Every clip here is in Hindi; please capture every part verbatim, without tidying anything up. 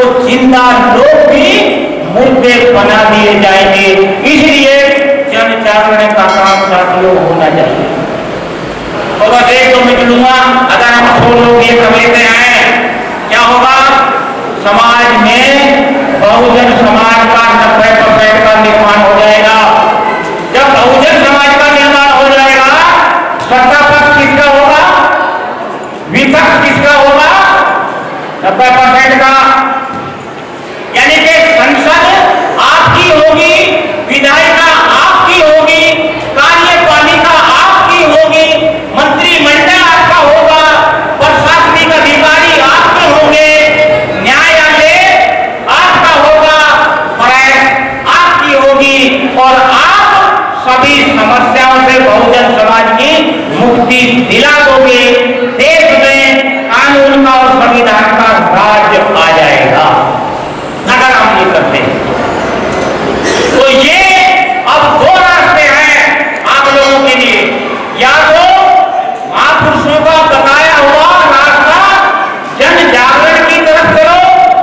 जिंदा लोग भी मुर्दे बना दिए जाएंगे। इसलिए जन जागरण का काम साथियों होना चाहिए। तो बस एक तो मिट लूंगा, अगर हम सौ लोग ये कमरे में आए क्या होगा? समाज में बहुजन समाज का नब्बे परसेंट का निर्माण हो जाएगा। जब बहुजन समाज का निर्माण हो जाएगा, सत्ता पक्ष किसका होगा? विपक्ष किसका होगा? नब्बे परसेंट का। यानी कि संसद आपकी होगी, विधायिका आपकी होगी, कार्यपालिका आपकी होगी, मंत्रिमंडल आपका होगा, प्रशासनिक अधिकारी आपके होंगे, न्यायालय आपका होगा, प्रेस आपकी होगी और आप सभी समस्याओं से बहुजन समाज की मुक्ति दिला दोगे। देश में कानून का और संविधान का राज आ जाएगा अगर हम ये करते हैं। तो ये अब दो रास्ते हैं आप लोगों के लिए, या तो महापुरुषों का बताया हुआ रास्ता जन जागरण की तरफ चलो,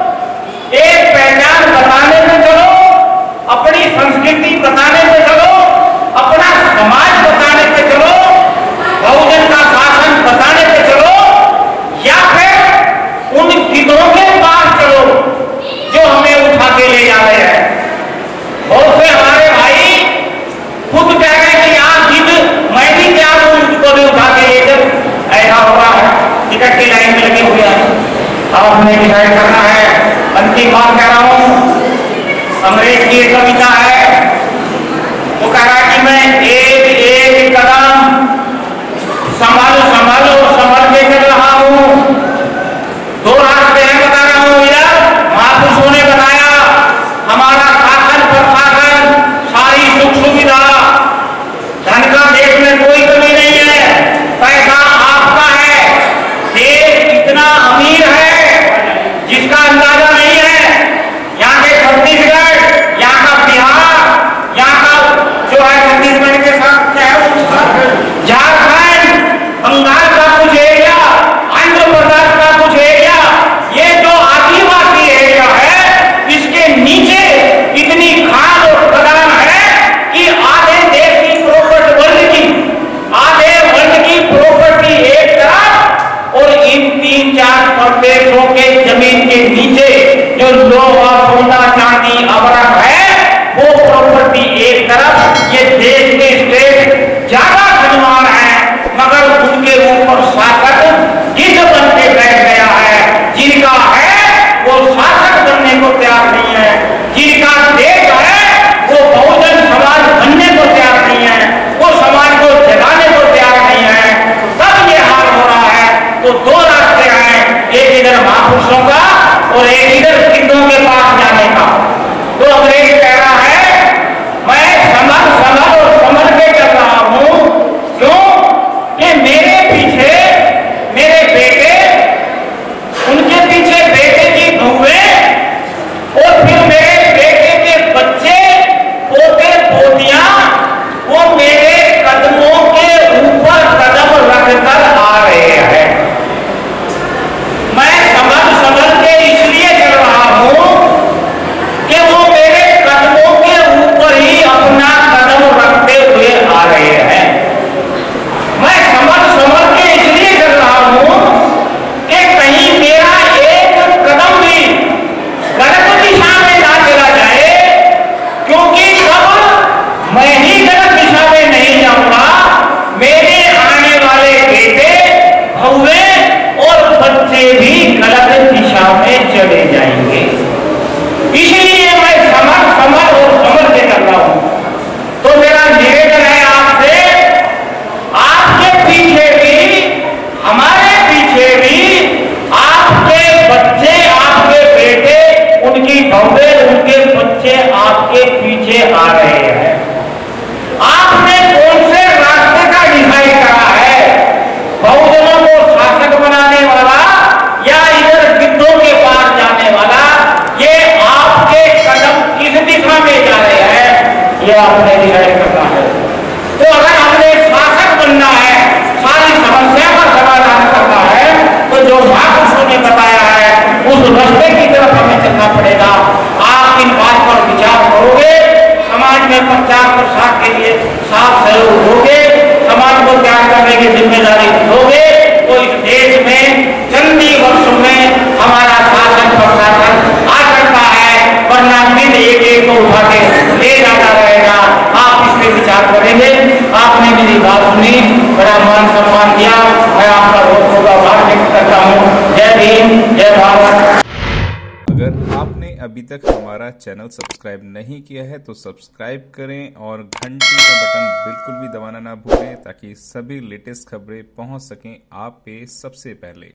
एक पहचान बताने में चलो, अपनी संस्कृति बताने में चलो, अपना समाज बताने पे चलो, बहुजन का शासन बताने पे चलो, या फिर उन गिद्धों के पास चलो जो हमें उठा के ले जा रहे हैं। बहुत से हमारे भाई खुद कह रहे हैं कि आप गिद्ध मैं भी क्या हूं, उसको भी उठा के ले चल। ऐसा हो रहा है, टिकट की लाइन में लगे हुए हैं। अब हमें डिसाइड करना है। अंतिम बात कह रहा हूं, अंग्रेज की एक कविता है, वो कह रहा है कि मैं एक एक कदम संभाल संभाल संभल के चल रहा हूं। दो रास्ते हैं बता रहा हूं। इधर महापुरुषों ने बताया हमारा शासन प्रशासन सारी सुख सुविधा, धन का देश में कोई कमी नहीं है, पैसा आपका है, देश इतना अमीर है जिसका अंदाजा नहीं है। यहाँ के छत्तीसगढ़, यहाँ का बिहार, यहाँ का जो है छत्तीसगढ़ के साथ क्या है, झारखंड, बंगाल का कुछ एरिया, आंध्र प्रदेश का कुछ एरिया, ये जो आदिवासी एरिया है, इसके नीचे इतनी खाद और खदान है कि आधे देश की प्रॉपर्टी, वर्ल्ड की आधे वर्ल्ड की प्रॉपर्टी एक तरफ और इन तीन चार प्रदेशों के जमीन के नीचे जो लोहा सोना चांदी अवरक है वो प्रॉपर्टी एक तरफ। ये देश के स्टेट ज्यादा धनवान है, मगर उनके ऊपर शासक गिद्ध बन के बैठ गया है। जिनका है वो शासक बनने को तैयार नहीं है, जिनका देश है वो बहुजन समाज बनने को तैयार नहीं है, वो समाज को जगाने को तैयार नहीं है। तब ये हाल हो रहा है। तो दो रास्ते हैं, एक इधर महापुरुषों का और एक इधर गिद्धों के पास जाने का। तो अंग्रेज कह रहा है मैं समझ समझ और समझ के चल रहा हूं। क्यों? कि मेरे पीछे मेरे बेटे, उनके पीछे बेटे की बहुएं और फिर मेरे बेटे के बच्चे, पोते पोतियां, वो मेरे कदमों के ऊपर कदम रखकर आ रहे हैं। मैं समझ समझ के इसलिए चल रहा हूं कि वो मेरे कदमों के ऊपर ही अपना कदम रखते हुए आ रहे हैं। मैं समझ समझ के इसलिए चल रहा हूं कि कहीं मेरा एक कदम भी गलत दिशा में ना चला जाए, क्योंकि जब मैं ही गलत दिशा में नहीं जाऊंगा, मेरे आने वाले बेटे, बहुएं और बच्चे भी गलत दिशा में चले जाएंगे। इसलिए मैं समझ समझ और समझ के कर रहा हूं। तो मेरा निवेदन है आपसे, आपके पीछे भी, हमारे पीछे भी आपके बच्चे, आपके बेटे, उनकी बहुएं, उनके बच्चे आपके पीछे आ रहे हैं। आपने कौन से रास्ते का डिसाइड करा है? बहुजनों को शासक बनाने वाला या इधर गिद्धों के पास जाने वाला? ये आपके कदम किस दिशा में जा रहे हैं, ये आपने डिसाइड करना है। तो अगर हमने शासक बनना है, सारी समस्या का समाधान करना है, तो जो महापुरुषों ने बताया है उस रास्ते की तरफ हमें चलना में प्रचार प्रसार के लिए साथ सहयोग दोगे, समाज को त्याग करने की जिम्मेदारी दोगे, तो इस देश में चंद ही वर्षों में हमारा शासन प्रशासन आ सकता है, वरना दिन एक एक को उठा के ले जाता रहेगा। आप इस पे विचार करेंगे। आपने मेरी बात सुनी, बड़ा मान सम्मान दिया, मैं आपका बहुत बहुत आभार व्यक्त करता हूँ। जय भीम, जय भारत। अगर आपने अभी तक हमारा चैनल सब्सक्राइब नहीं किया है तो सब्सक्राइब करें और घंटी का बटन बिल्कुल भी दबाना ना भूलें, ताकि सभी लेटेस्ट खबरें पहुंच सकें आप पे सबसे पहले।